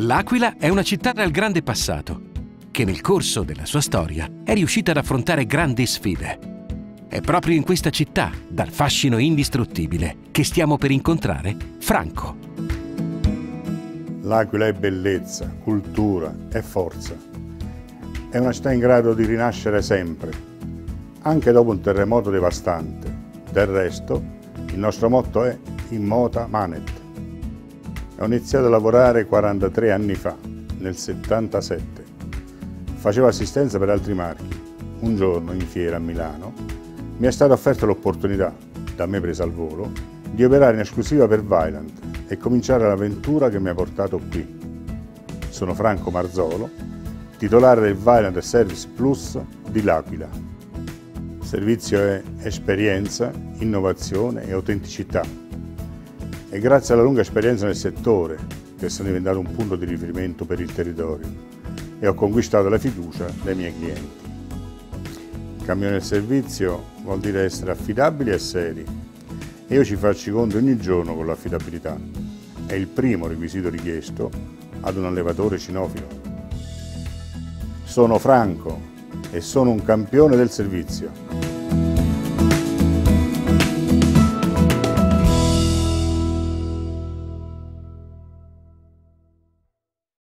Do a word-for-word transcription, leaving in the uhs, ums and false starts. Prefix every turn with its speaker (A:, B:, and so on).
A: L'Aquila è una città dal grande passato, che nel corso della sua storia è riuscita ad affrontare grandi sfide. È proprio in questa città, dal fascino indistruttibile, che stiamo per incontrare Franco.
B: L'Aquila è bellezza, cultura e forza. È una città in grado di rinascere sempre, anche dopo un terremoto devastante. Del resto, il nostro motto è Immota Manet. Ho iniziato a lavorare quarantatré anni fa, nel settantasette. Facevo assistenza per altri marchi. Un giorno, in fiera a Milano, mi è stata offerta l'opportunità, da me presa al volo, di operare in esclusiva per Vaillant e cominciare l'avventura che mi ha portato qui. Sono Franco Marzolo, titolare del Vaillant Service Plus di L'Aquila. Il servizio è esperienza, innovazione e autenticità. E grazie alla lunga esperienza nel settore che sono diventato un punto di riferimento per il territorio e ho conquistato la fiducia dei miei clienti. Il cammino del servizio vuol dire essere affidabili e seri e io ci faccio i conti ogni giorno con l'affidabilità. È il primo requisito richiesto ad un allevatore cinofilo. Sono Franco e sono un campione del servizio.